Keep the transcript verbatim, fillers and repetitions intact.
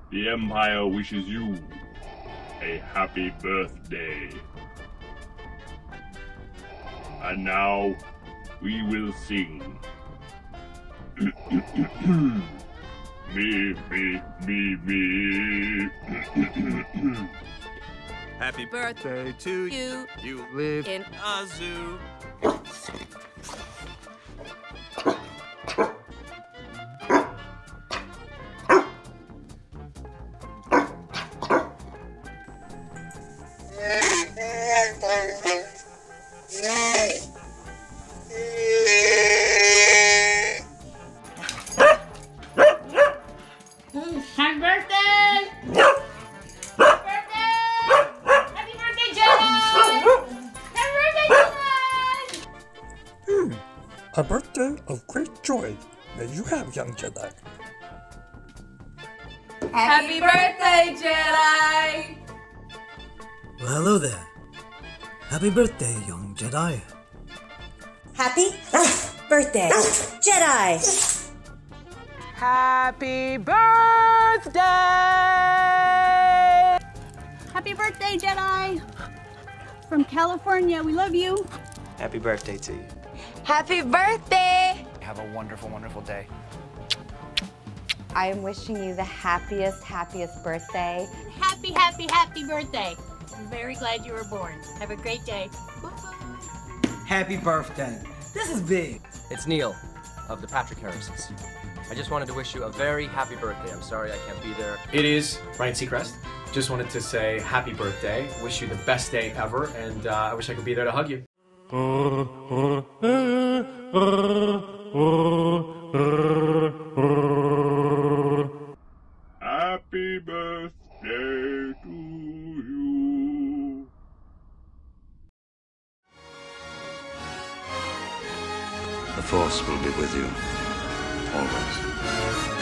The Empire wishes you a happy birthday. And now we will sing. Me, me, me, me. Happy birthday to you. You live in a zoo. Happy birthday! Birthday! Happy birthday, Jedi! Happy birthday, Jedi! Hmm. A birthday of great joy may you have, young Jedi. Happy birthday, Jedi! Well, hello there. Happy birthday, young Jedi. Happy birthday, Jedi! Happy birthday! Happy birthday, Jedi! From California, we love you. Happy birthday to you. Happy birthday! Have a wonderful, wonderful day. I am wishing you the happiest, happiest birthday. Happy, happy, happy birthday. I'm very glad you were born. Have a great day. Bye-bye. Happy birthday. This is big. It's Neil of the Patrick Harrises. I just wanted to wish you a very happy birthday. I'm sorry I can't be there. It is Ryan Seacrest. Just wanted to say happy birthday. Wish you the best day ever, and uh, I wish I could be there to hug you. Happy birthday to you. The Force will be with you, always.